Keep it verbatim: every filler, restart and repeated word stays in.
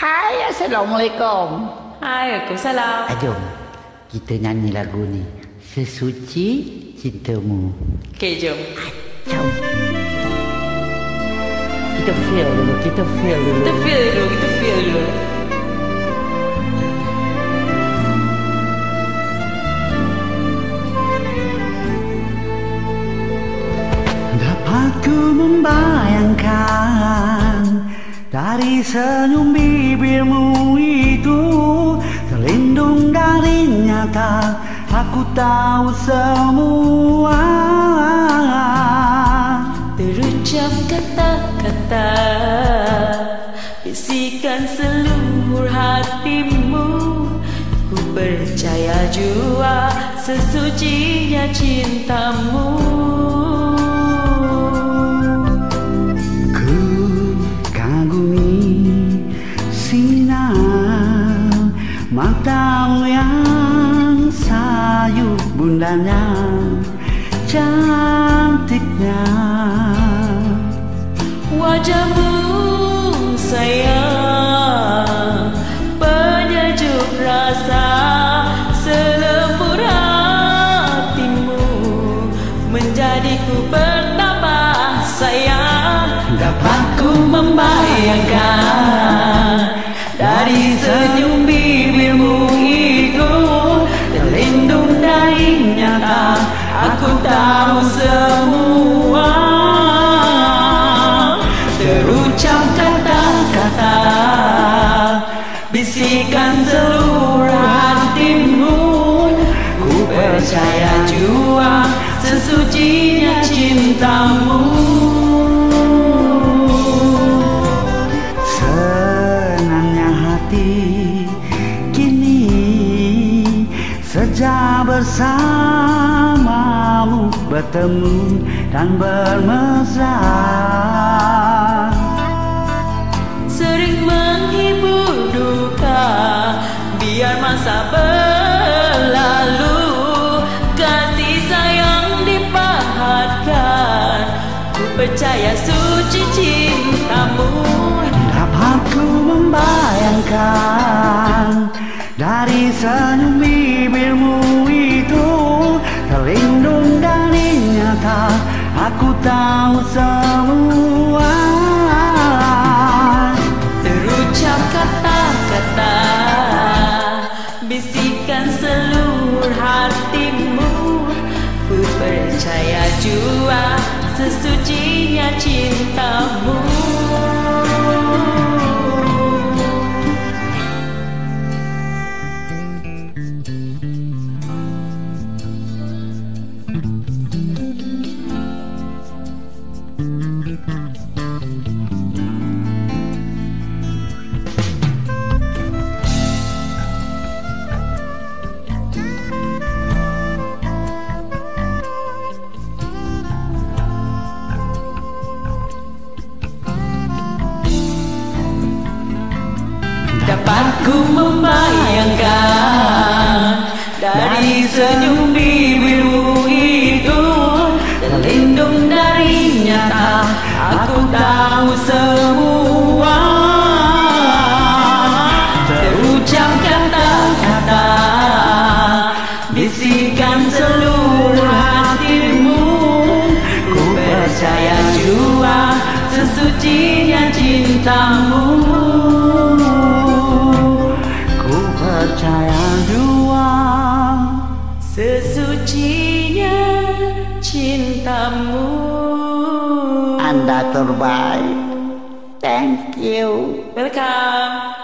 Hai, Assalamualaikum. Hai, Waalaikumsalam. Jom, kita nyanyi lagu ni, Sesuci Cintamu. Okey, jom. Jom. Kita feel dulu, kita feel dulu. Kita feel dulu, kita feel dulu. Dapat ku membayangkan dari senyum bibirmu itu, terlindung dari nyata, aku tahu semua. Terucap kata-kata, bisikan seluruh hatimu, ku percaya jua sesucinya cintamu. Matamu yang sayu, bundanya cantiknya, wajahmu sayang, penyejuk rasa, selembut hatimu, menjadiku bertambah sayang. Dapat ku membayangkan dari senyum bibirmu itu, terlindung dari nyata, aku tahu semua. Terucap kata-kata, bisikan seluruh hatimu, ku percaya jua sesucinya cintamu. Sejak bersamamu bertemu dan bermesra, sering menghibur duka, biar masa berlalu, kasih sayang dipahatkan, ku percaya suci cintamu. Dapat ku membayangkan dari senyum bibirmu itu, terlindung dari nyata, aku tahu semua. Terucap kata-kata, bisikan seluruh hatimu, ku percaya jua sesucinya cintamu. Dapat ku membayangkan dari senyum bibirmu itu, terlindung dari nyata, aku tahu semua. Terucap kata-kata, bisikan seluruh hatimu, ku percaya jua sesucinya cintamu. Percaya jua sesucinya cintamu. Anda terbaik. Thank you. Welcome.